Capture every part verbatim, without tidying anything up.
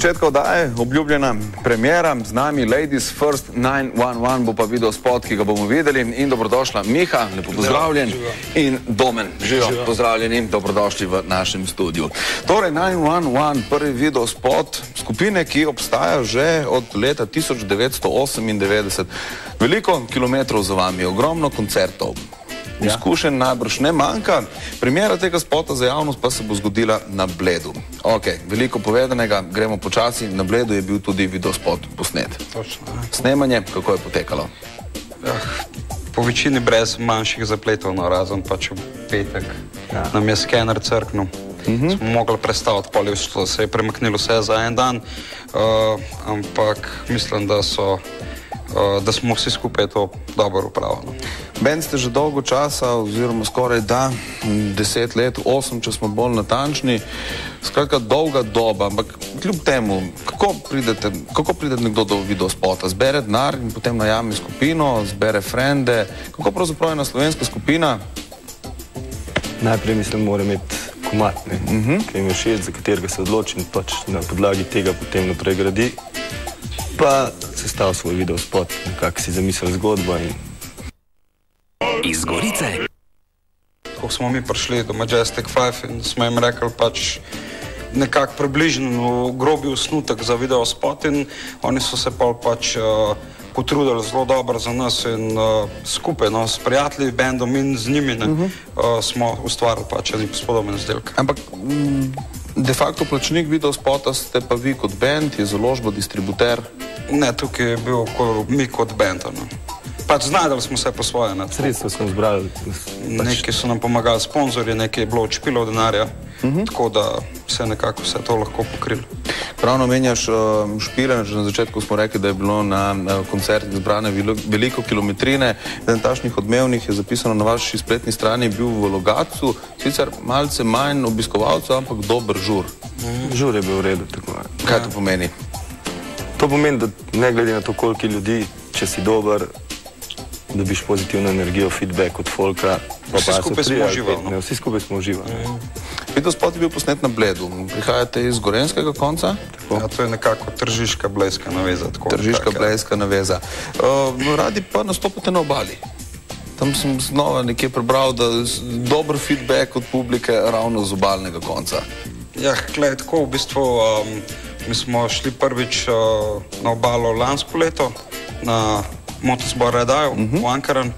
začetka oddaje obljubljena premiera, z nami Ladies First devet sto ena bo pa video spot, ki ga bomo videli. In dobrodošla Miha, lepo pozdravljen. In Domen, živo, pozdravljeni, dobrodošli v našem studiu. Torej, devet sto ena, prvi video spot skupine, ki obstaja že od leta tisoč devetsto osemindevetdeset. Veliko kilometrov za vami, ogromno koncertov. Izkušenj najbrž ne manjka. Premiera tega spota za javnost pa se bo zgodila na Bledu. Ok, veliko povedanega, gremo počasi. Na Bledu je bil tudi video spot posnet. Točno. Snemanje, kako je potekalo? Po večini brez manjših zapletov, no, razen pač v petek nam je skener crknil. Smo mogli predstaviti, poli se je premaknilo vse za en dan, ampak mislim, da so da smo vsi skupaj to dobro upravili. Band ste že dolgo časa, oziroma skoraj da, deset let, osem, če smo bolj natančni, skratka dolga doba, ampak kljub temu, kako pridete, kako pridete nekdo do videospota? Zbere denar in potem najame skupino, zbere frende, kako pravzaprav je ena slovenska skupina? Najprej mislim, mora imeti komad, ne, ki jim je všeč, za katerega se odloči in pač na podlagi tega potem naprej gradi. Pa sestavil svoj video spot, nekako si zamislil zgodbo in... Iz Gorice. Ko smo mi prišli do Majestic Five in smo jim rekli pač nekako približno grobi osnutek za video spot in oni so se pol pač uh, potrudili zelo dobro za nas in uh, skupaj, no, s prijatelji, bandom in z njimi, ne, uh -huh. uh, smo ustvarili pač en spodoben izdelek. Ampak mm, de facto plačnik video spota ste pa vi kot band, je založba, distributer? Ne, tukaj je bil mi kot band, no. Pač znajdali smo se po svoje. Sredstva smo zbrali. Neki so nam pomagali sponzorji, nekaj je bilo odšpilo denarja, tako da se nekako vse to lahko pokrili. Pravno menjaš špile, že na začetku smo rekli, da je bilo na koncertih zbrane veliko kilometrine. Eden tašnih odmevnih je zapisano na vaši spletni strani, bil v Logatcu, sicer malce manj obiskovalcev, ampak dober žur. Žur je bil v redu, tako je. Kaj to pomeni? To pomeni, da ne glede na to, koliko ljudi, če si dober, dobiš pozitivno energijo, feedback od folka. Vsi skupaj smo uživali. Vsi skupaj smo uživali. Video spot je bil posnet na Bledu. Prihajate iz gorenjskega konca? Ja, to je nekako tržiška blejska naveza. Tržiška blejska naveza. Radi pa nastopate na obali. Tam sem znova nekje prebral, da dober feedback od publike ravno z obalnega konca. Ja, gled, tako v bistvu mi smo šli prvič na obalo lansko leto, na Motosport Redajo v Ankaran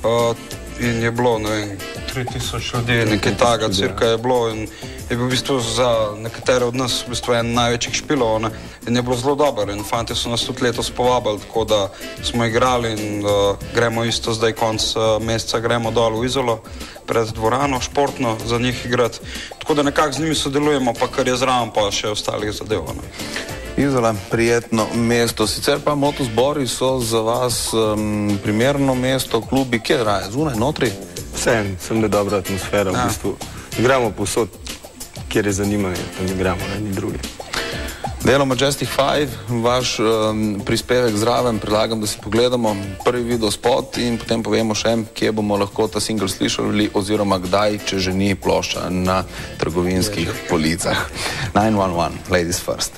in je bilo, ne vem, tri tisoč ljudi, nekaj taga cirka je bilo in je bil v bistvu za nekatere od nas v bistvu en največjih špilov in je bilo zelo dobro in fanti so nas tudi letos povabili, tako da smo igrali in gremo isto zdaj konc meseca, gremo dol v Izolo pred dvorano športno za njih igrati, tako da nekako z njimi sodelujemo, pa kar je zraven pa še ostalih zadev. Izola, prijetno mesto. Sicer pa motozbori so za vas um, primerno mesto, klubi, kje raje? Zunaj, notri? Vsem, sem da dobra atmosfera, ja. V bistvu. Igramo povsod, kjer je zanimanje, tam igramo, ne, ni drugi. Delo Majestic Five, vaš um, prispevek zraven, predlagam, da si pogledamo prvi video spot in potem povemo še, kje bomo lahko ta single slišali oziroma kdaj, če že ni plošča na trgovinskih policah. devet sto ena, Ladies First.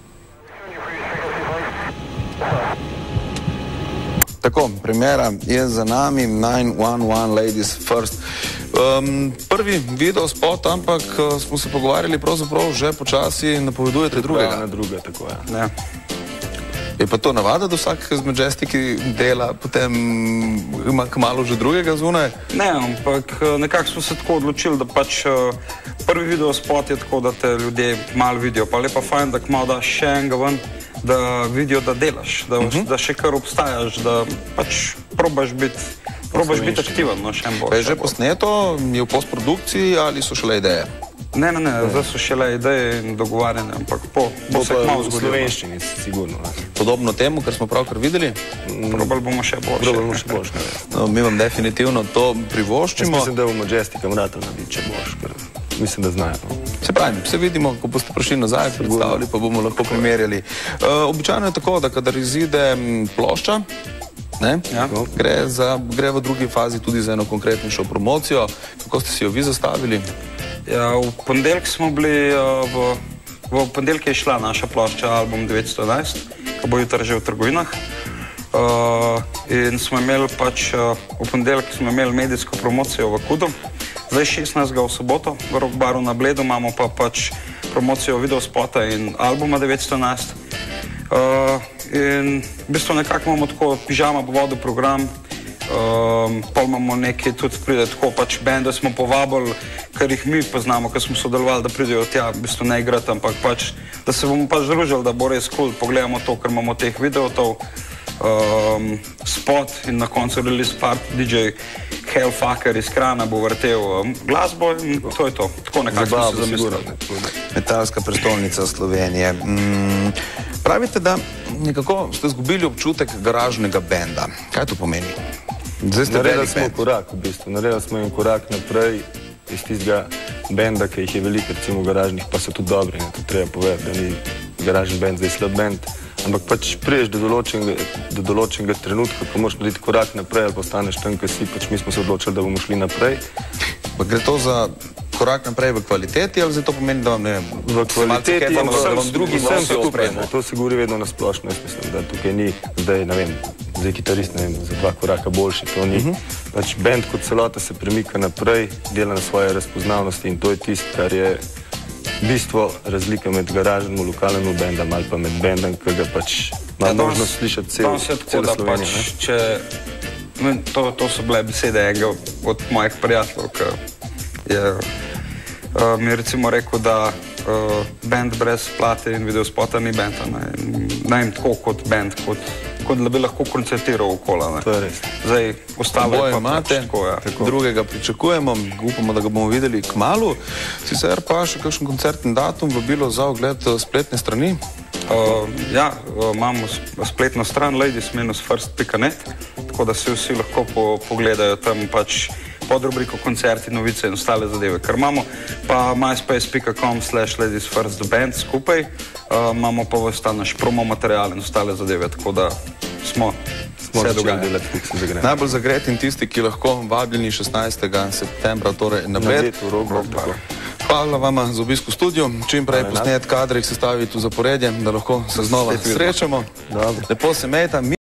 Tako, premiera je za nami, devet sto ena, Ladies First. Um, prvi video spot, ampak uh, smo se pogovarjali pravzaprav že počasi napovedujete drugega. Na druga, tako je. Ja. Je pa to navada, da vsak z Majestiki dela, potem ima kmalu že drugega zunaj? Ne, ampak nekako smo se tako odločili, da pač uh, prvi video spot je tako, da te ljudje malo vidijo, pa lepa fajn, da kmalo daš še enega ven, da vidijo, da delaš, da, uh -huh. da še kar obstajaš, da pač probaš biti probaš biti aktiven, no, še en bolj. Je že posneto, je v postprodukciji ali so šele ideje? Ne, ne, ne, zdaj so šele ideje in dogovarjanje, ampak po, bo se kmalo zgodilo. V slovenščini, sigurno. Podobno temu, kar smo pravkar videli? Probali bomo še boljše. Probali bomo še boljše, no, mi vam definitivno to privoščimo. Jaz mislim, da v Majestika vrata narediti še boljše, ker mislim, da znajo. Se pravi, se vidimo, ko boste prišli nazaj, predstavili, pa bomo lahko primerjali. Uh, običajno je tako, da kadar izide plošča, ne, ja. gre, za, gre v drugi fazi tudi za eno konkretnejšo promocijo. Kako ste si jo vi zastavili? Ja, v ponedeljek smo bili uh, v v ponedeljek je šla naša plošča album devetsto enajst, ki bo jutri že v trgovinah. Uh, in smo imeli pač, uh, v ponedeljek smo imeli medijsko promocijo v Kudu, zdaj šestnajstega v soboto v Rock Baru na Bledu, imamo pa pač promocijo videospota in albuma devetsto enajst. Uh, in v bistvu nekako imamo tako pižama po vodu program, um, pol imamo nekaj tudi pride tako pač bende smo povabili, ker jih mi poznamo, ker smo sodelovali, da pridejo tja, v bistvu ne igrati, ampak pač, da se bomo pač družili, da bo res cool, pogledamo to, ker imamo teh videotov. Um, spot in na koncu release part D J Hellfucker iz Krana bo vrtel um, glasbo in to je to. Tako nekako smo se zamislili. Metalska prestolnica Slovenije. Mm, pravite, da nekako ste izgubili občutek garažnega benda. Kaj to pomeni? Zdaj ste naredili smo korak v bistvu. Naredili smo en korak naprej iz tistega benda, ki jih je veliko, recimo garažnih, pa so tudi dobri, ne, to treba povedati, da ni garažni bend, zdaj slab bend. Ampak pač priješ do določenega, do določenega trenutka, ko moraš narediti korak naprej ali pa ostaneš tam, ko si, pač mi smo se odločili, da bomo šli naprej. Pa gre to za korak naprej v kvaliteti ali za to pomeni, da vam ne... V kvaliteti, vam, da vam drugi nosijo opremo? To se govori vedno na splošno, jaz mislim, da tukaj ni zdaj, ne vem, zdaj kitarist, ne vem, za dva koraka boljši, to ni. Uh -huh. Pač bend kot celota se premika naprej, dela na svoje razpoznavnosti in to je tisto, kar je bistvo razlika med garažnim, lokalnim bendom ali pa med bendom, ki ga pač ima ja, možnost slišati cel, celo Slovenijo. Pač, če, to, to so bile besede enega od mojih prijateljev, ki je uh, mi recimo rekel, da uh, bend brez plate in videospota ni bend. Ne, ne vem, tako kot bend, kot, kot da bi lahko koncertiral okola. To je res. Zdaj, ostalo je pa imate, pač tako, ja. Tako. Drugega pričakujemo, upamo, da ga bomo videli kmalu. Sicer pa še kakšen koncertni datum vabilo za ogled spletne strani? Uh, ja, uh, imamo spletno stran ladies dash first dot net, tako da se vsi lahko po, pogledajo tam pač pod rubriko koncerti, novice in ostale zadeve, kar imamo, pa myspace dot com slash ladies first band skupaj, uh, imamo pa vsta naš promo material in ostale zadeve, tako da smo, smo vse dogajali. Najbolj zagreti in tisti, ki lahko vabljeni šestnajstega septembra, torej na Bled. Hvala vama za obisk v studiu, čim prej posnet kadre, jih sestaviti v zaporedje, da lahko se znova srečamo. Lepo se mejta.